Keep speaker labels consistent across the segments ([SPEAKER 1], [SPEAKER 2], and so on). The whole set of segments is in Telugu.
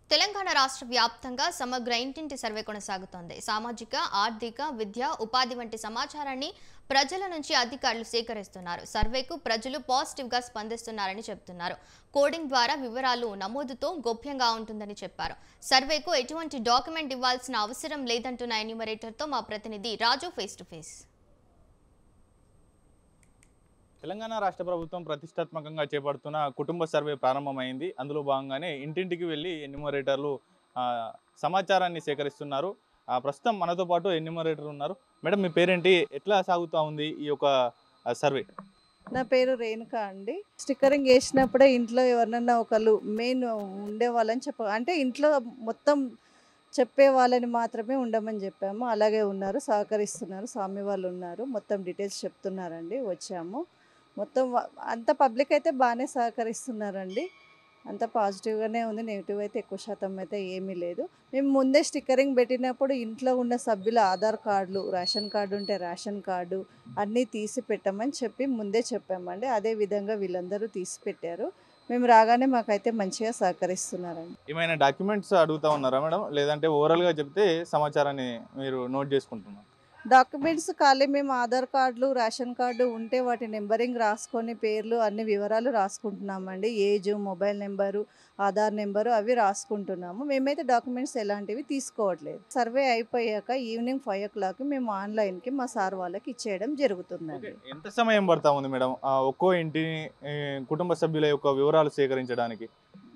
[SPEAKER 1] తెలంగాణ రాష్ట్ర వ్యాప్తంగా సమగ్ర ఇంటింటి సర్వే కొనసాగుతోంది. సామాజిక, ఆర్థిక, విద్య, ఉపాధి వంటి సమాచారాన్ని ప్రజల నుంచి అధికారులు సేకరిస్తున్నారు. సర్వేకు ప్రజలు పాజిటివ్ గా స్పందిస్తున్నారని చెబుతున్నారు. కోడింగ్ ద్వారా వివరాలు నమోదుతో గోప్యంగా ఉంటుందని చెప్పారు. సర్వేకు ఎటువంటి డాక్యుమెంట్ ఇవ్వాల్సిన అవసరం లేదంటున్న ఎన్యూమరేటర్తో మా ప్రతినిధి Raju face to face.
[SPEAKER 2] Telangana రాష్ట్ర ప్రభుత్వం ప్రతిష్టాత్మకంగా చేపడుతున్న కుటుంబ సర్వే ప్రారంభమైంది. అందులో భాగంగానే ఇంటింటికి వెళ్ళి ఎన్యూమరేటర్లు సమాచారాన్ని సేకరిస్తున్నారు. ప్రస్తుతం మనతో పాటు ఎన్యూమరేటర్ ఉన్నారు. మేడం, మీ పేరేంటి? ఎట్లా సాగుతూ ఉంది ఈ యొక్క సర్వే?
[SPEAKER 3] నా పేరు రేణుక అండి. స్టిక్కరింగ్ వేసినప్పుడే ఇంట్లో ఎవరినన్నా ఒకళ్ళు మెయిన్ ఉండేవాళ్ళని అంటే ఇంట్లో మొత్తం చెప్పే వాళ్ళని మాత్రమే ఉండమని చెప్పాము. అలాగే ఉన్నారు, సహకరిస్తున్నారు. స్వామి వాళ్ళు ఉన్నారు, మొత్తం డీటెయిల్స్ చెప్తున్నారండి. వచ్చాము మొత్తం అంత పబ్లిక్ అయితే బాగానే సహకరిస్తున్నారండి. అంత పాజిటివ్గానే ఉంది. నెగిటివ్ అయితే ఎక్కువ శాతం అయితే ఏమీ లేదు. మేము ముందే స్టిక్కరింగ్ పెట్టినప్పుడు ఇంట్లో ఉన్న సభ్యుల ఆధార్ కార్డులు, రేషన్ కార్డు ఉంటే రేషన్ కార్డు అన్నీ తీసి పెట్టమని చెప్పి ముందే చెప్పామండి. అదే విధంగా వీళ్ళందరూ తీసి పెట్టారు. మేము రాగానే మాకైతే మంచిగా సహకరిస్తున్నారండి.
[SPEAKER 2] ఏమైనా డాక్యుమెంట్స్ అడుగుతూ ఉన్నారా మేడం? లేదంటే ఓవరాల్గా చెప్తే సమాచారాన్ని మీరు నోట్ చేసుకుంటున్నారు?
[SPEAKER 3] డాక్యుమెంట్స్ ఖాళీ మేము ఆధార్ కార్డులు, రేషన్ కార్డు ఉంటే వాటి నెంబరింగ్ రాసుకొని పేర్లు అన్ని వివరాలు రాసుకుంటున్నామండి. Age, mobile number, Aadhaar number అవి రాసుకుంటున్నాము. మేమైతే డాక్యుమెంట్స్ ఎలాంటివి తీసుకోవట్లేదు. సర్వే అయిపోయాక ఈవినింగ్ 5 o'clock మేము ఆన్లైన్కి మా సార్ వాళ్ళకి ఇచ్చేయడం జరుగుతుందండి.
[SPEAKER 2] ఎంత సమయం పడతా ఉంది మేడం ఒక్కో ఇంటి కుటుంబ సభ్యుల యొక్క వివరాలు సేకరించడానికి?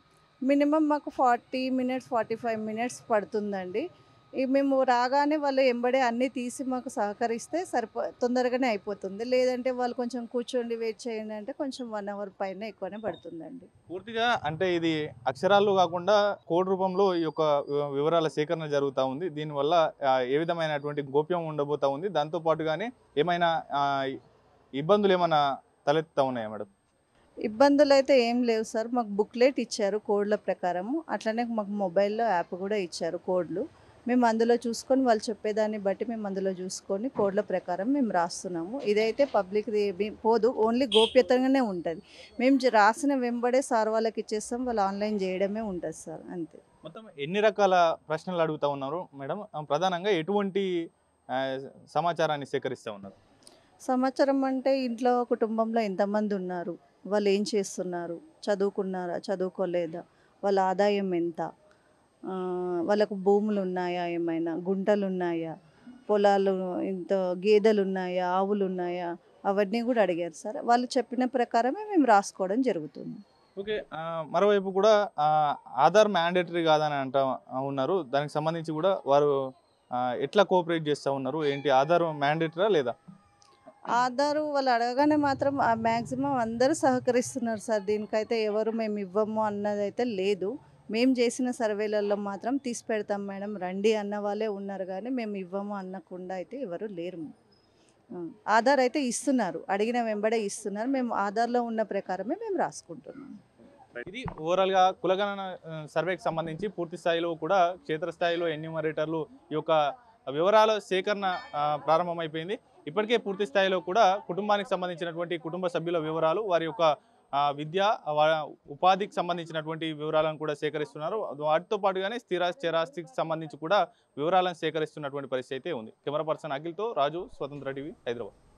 [SPEAKER 3] మినిమం మాకు 40 minutes 45 minutes పడుతుందండి. మేము రాగానే వాళ్ళు ఎంబడే అన్నీ తీసి మాకు సహకరిస్తే తొందరగానే అయిపోతుంది. లేదంటే వాళ్ళు కొంచెం కూర్చోండి వెయిట్ చేయండి అంటే కొంచెం 1 hour పైన ఎక్కువనే పడుతుందండి.
[SPEAKER 2] పూర్తిగా అంటే ఇది అక్షరాలు కాకుండా కోడ్ రూపంలో ఈ యొక్క వివరాల సేకరణ జరుగుతూ ఉంది. దీనివల్ల ఏ విధమైనటువంటి గోప్యం ఉండబోతా ఉంది? దాంతో పాటుగానే ఏమైనా ఇబ్బందులు ఏమైనా తలెత్తుతా ఉన్నాయా మేడం?
[SPEAKER 3] ఇబ్బందులు అయితే ఏం లేవు సార్. మాకు బుక్లెట్ ఇచ్చారు కోడ్ల ప్రకారము. అట్లనే మాకు మొబైల్లో యాప్ కూడా ఇచ్చారు కోడ్లు. మేము అందులో చూసుకొని వాళ్ళు చెప్పేదాన్ని బట్టి మేము అందులో చూసుకొని కోడ్ల ప్రకారం మేము రాస్తున్నాము. ఇదైతే పబ్లిక్ది పోదు, ఓన్లీ గోప్యతంగానే ఉంటుంది. మేము రాసిన వెంబడే సార్ వాళ్ళకి ఇచ్చేస్తాం, వాళ్ళు ఆన్లైన్ చేయడమే ఉంటుంది సార్, అంతే.
[SPEAKER 2] మొత్తం ఎన్ని రకాల ప్రశ్నలు అడుగుతూ ఉన్నారు మేడం? ప్రధానంగా ఎటువంటి సమాచారాన్ని సేకరిస్తూ ఉన్నారు?
[SPEAKER 3] సమాచారం అంటే ఇంట్లో కుటుంబంలో ఎంతమంది ఉన్నారు, వాళ్ళు ఏం చేస్తున్నారు, చదువుకున్నారా చదువుకోలేదా, వాళ్ళ ఆదాయం ఎంత, వాళ్ళకు భూములు ఉన్నాయా, ఏమైనా గుంటలు ఉన్నాయా, పొలాలు ఇంత గేదెలు ఉన్నాయా, ఆవులు ఉన్నాయా, అవన్నీ కూడా అడిగారు సార్. వాళ్ళు చెప్పిన ప్రకారమే మేము రాసుకోవడం జరుగుతుంది.
[SPEAKER 2] ఓకే. మరోవైపు కూడా ఆధార్ మ్యాండేటరీ కాదని అంటా ఉన్నారు. దానికి సంబంధించి కూడా వారు ఎట్లా కోఆపరేట్ చేస్తూ ఉన్నారు? ఏంటి, ఆధార్ మ్యాండేటరా లేదా?
[SPEAKER 3] ఆధారు వాళ్ళు అడగగానే మాత్రం మ్యాక్సిమం అందరూ సహకరిస్తున్నారు సార్. దీనికైతే ఎవరు మేము ఇవ్వము అన్నదైతే లేదు. మేము చేసిన సర్వేలలో మాత్రం తీసి పెడతాం మేడం రండి అన్న వాళ్ళే ఉన్నారు, కానీ మేము ఇవ్వము అనకుండా అయితే ఎవరు లేరు. ఆధార్ అయితే ఇస్తున్నారు, అడిగిన వెంబడే ఇస్తున్నారు. మేము ఆధార్లో ఉన్న ప్రకారమే మేము రాసుకుంటున్నాం.
[SPEAKER 2] ఇది ఓవరాల్గా కులగణన సర్వేకి సంబంధించి పూర్తి స్థాయిలో కూడా క్షేత్రస్థాయిలో ఎన్యూమరేటర్లు ఈ యొక్క వివరాల సేకరణ ప్రారంభమైపోయింది. ఇప్పటికే పూర్తి స్థాయిలో కూడా కుటుంబానికి సంబంధించినటువంటి కుటుంబ సభ్యుల వివరాలు, వారి యొక్క విద్య, ఉపాధికి సంబంధించినటువంటి వివరాలను కూడా సేకరిస్తున్నారు. వాటితో పాటుగానే స్థిరాస్తి, చరాస్తికి సంబంధించి కూడా వివరాలను సేకరిస్తున్నటువంటి పరిస్థితి అయితే ఉంది. కెమెరా పర్సన్ అఖిల్తో రాజు, స్వతంత్ర టీవీ, హైదరాబాద్.